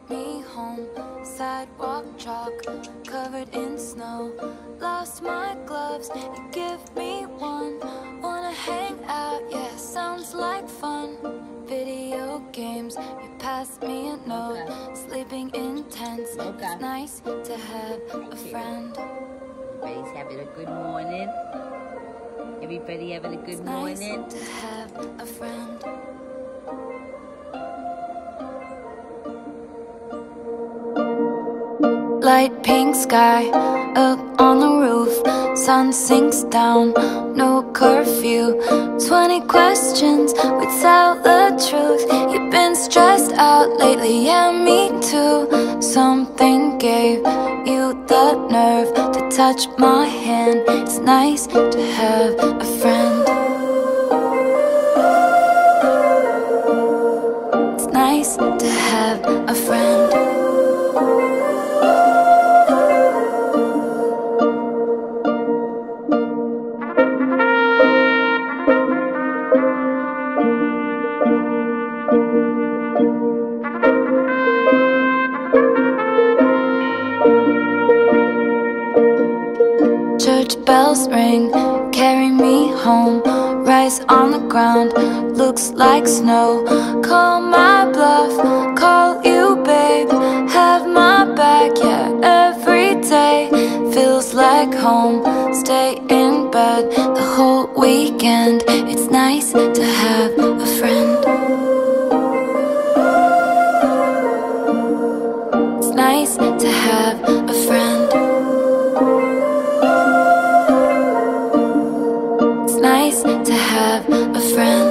me home. Sidewalk chalk covered in snow. Lost my gloves, you give me one. Wanna hang out, yeah, sounds like fun. Video games, you pass me a note. Sleeping in tents, it's nice to have a friend. Everybody's having a good morning. Everybody having a good morning. Nice to have a friend. Light pink sky up on the roof. Sun sinks down, no curfew. 20 questions without the truth. You've been stressed out lately, yeah, me too. Something gave you the nerve to touch my hand. It's nice to have a friend. It's nice to have a friend. Church bells ring, carry me home. Rice on the ground, looks like snow. Call my bluff, call you babe. Have my back, yeah, every day feels like home. Stay in bed the whole weekend. It's nice to have a friend. It's nice to have a friend. Nice to have a friend.